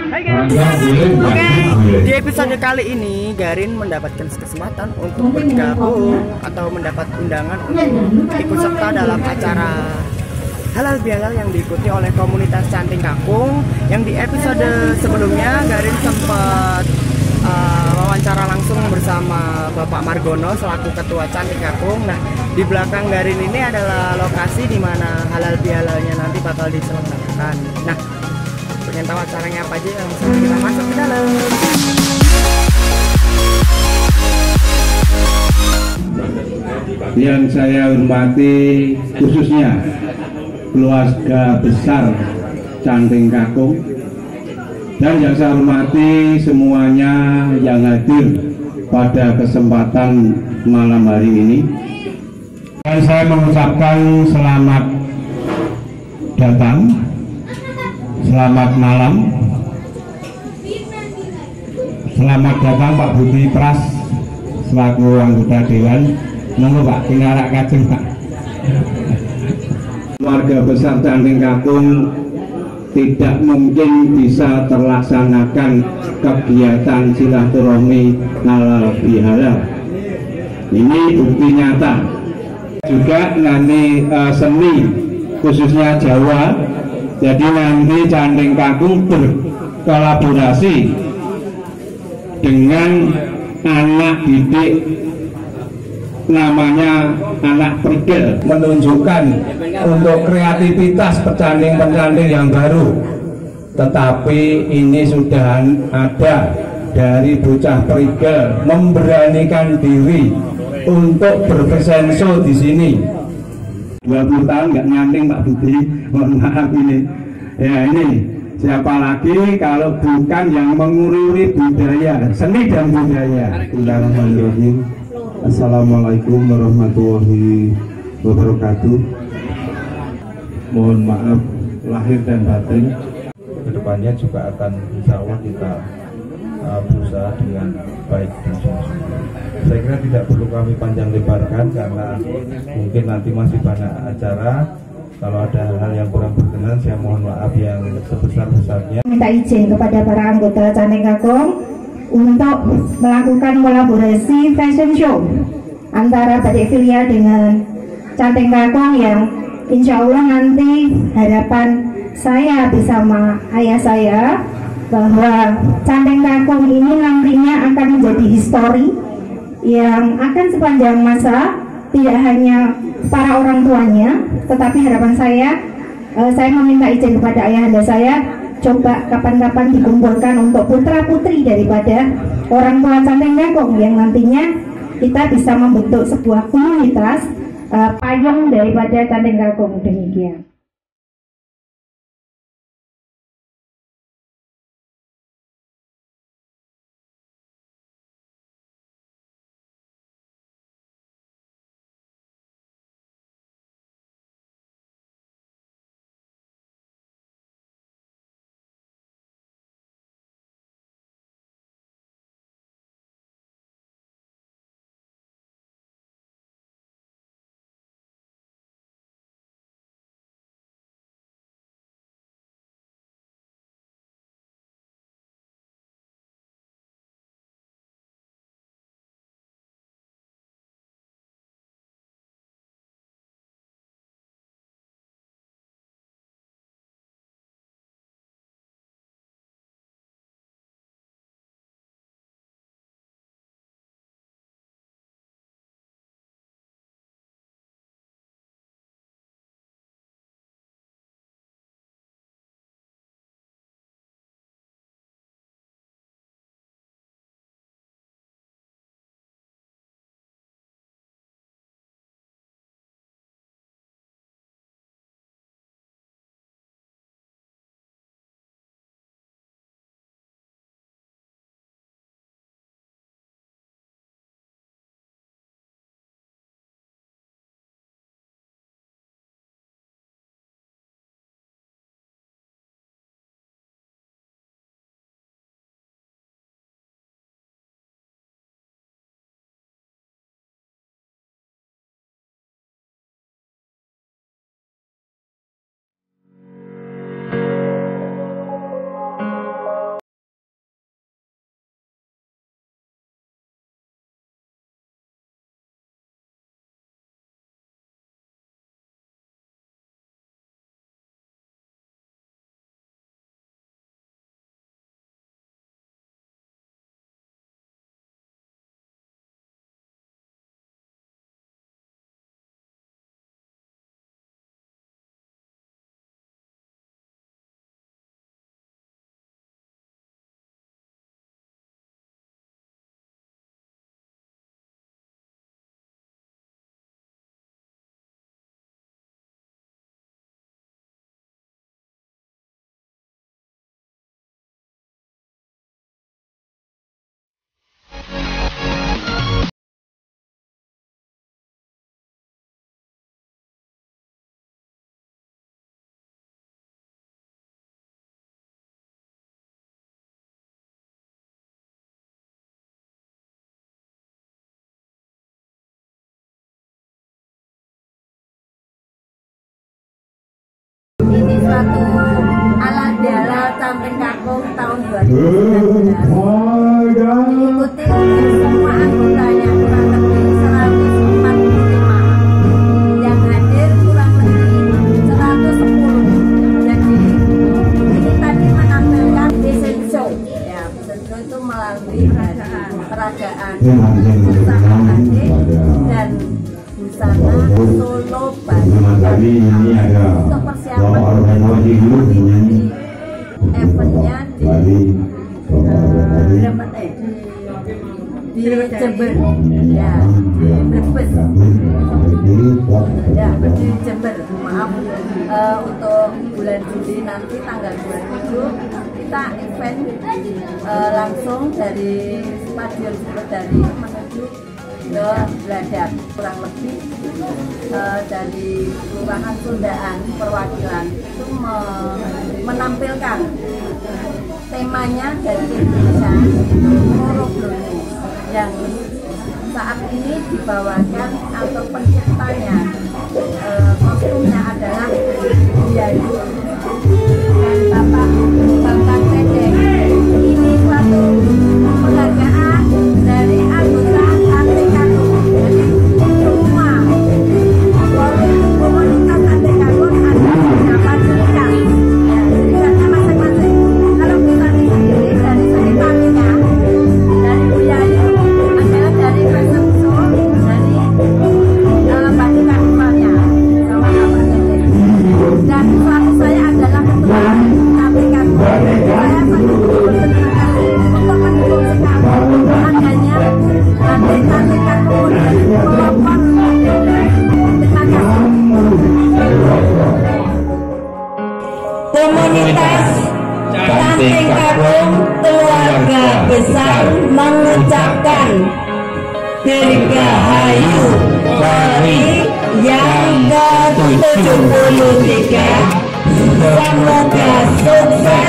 Hai guys. Oke, di episode kali ini Garin mendapatkan kesempatan untuk bergabung atau mendapat undangan untuk ikut serta dalam acara halal bihalal yang diikuti oleh komunitas Canting Kakung. Yang di episode sebelumnya Garin sempat wawancara langsung bersama Bapak Margono selaku Ketua Canting Kakung. Nah, di belakang Garin ini adalah lokasi di mana halal bihalalnya nanti bakal diselenggarakan. Nah, pengen tahu acaranya apa aja, langsung kita masuk ke dalam. Yang saya hormati khususnya keluarga besar Canting Kakung, dan yang saya hormati semuanya yang hadir pada kesempatan malam hari ini. Dan saya mengucapkan selamat datang, selamat malam, selamat datang Pak Budi Pras selaku anggota Dewan. Nunggu Pak, pinarak kajeng Pak. Keluarga besar Canting Kakung tidak mungkin bisa terlaksanakan kegiatan silaturahmi halal bihalal. Ini bukti nyata. Juga nanti seni khususnya Jawa. Jadi nanti Canting Kakung berkolaborasi dengan anak didik namanya anak prigel, menunjukkan untuk kreativitas pecanting-pecanting yang baru. Tetapi ini sudah ada dari bocah prigel memberanikan diri untuk berpresenso di sini. 20 tahun nggak nyanting Pak Budi, mohon maaf ini. Ya ini siapa lagi kalau bukan yang mengururi budaya, seni dan budaya. Bismillahirrahmanirrahim. Assalamualaikum warahmatullahi wabarakatuh. Mohon maaf lahir dan batin. Kedepannya juga akan insya Allah kita berusaha dengan baik dan sungguh-sungguh. Saya kira tidak perlu kami panjang lebarkan karena mungkin nanti masih banyak acara. Kalau ada hal yang kurang berkenan, saya mohon maaf yang sebesar-besarnya. Minta izin kepada para anggota Canting Kakung untuk melakukan kolaborasi fashion show antara Batik Filia dengan Canting Kakung yang insya Allah nanti harapan saya bersama ayah saya bahwa Canting Kakung ini nantinya akan menjadi histori yang akan sepanjang masa, tidak hanya para orang tuanya, tetapi harapan saya meminta izin kepada ayahanda saya, coba kapan-kapan dikumpulkan untuk putra-putri daripada orang tua Canting Kakung yang nantinya kita bisa membentuk sebuah komunitas payung daripada Canting Kakung. Demikian. Canting Kakung tahun 2019 diikuti oleh semua anggotanya kurang lebih 145, yang hadir kurang lebih 110. Jadi ini tadi menampilkan fashion show, ya fashion show itu melalui peragaan busana batik dan busana solo batik untuk persiapan mengikuti eventnya di Jember, ya Brebes, ya di Jember, maaf, untuk bulan Juli nanti tanggal 27 kita event langsung dari Stadion Sukadari menuju ke Bladak, kurang lebih dari Kelurahan Sundaan perwakilan itu menampilkan temanya dari Indonesia, itu Morobloni, yang saat ini dibawakan atau penciptanya kostumnya adalah Yayu dan Bapak Bambang Tedeng. Ini suatu penghargaan dari anggota Canting Kakung. Jadi semua komunitas Canting Kakung ada dapat serikat, ya serikatnya masing-masing. Kalau kita sendiri dari segi tarinya, dari Bu Yayu adalah dari fashion show, dari batik kadifannya sama Bapak Tedeng. Dan suami saya adalah ketua Canting Kakung. Saya sangat berterima kasih untuk mendukung sekali adanya Canting Kakung pelopor. Terima kasih. Komunitas Canting Kakung keluarga besar mengucapkan Dirgahayu Polri yang ke-73. Semoga sukses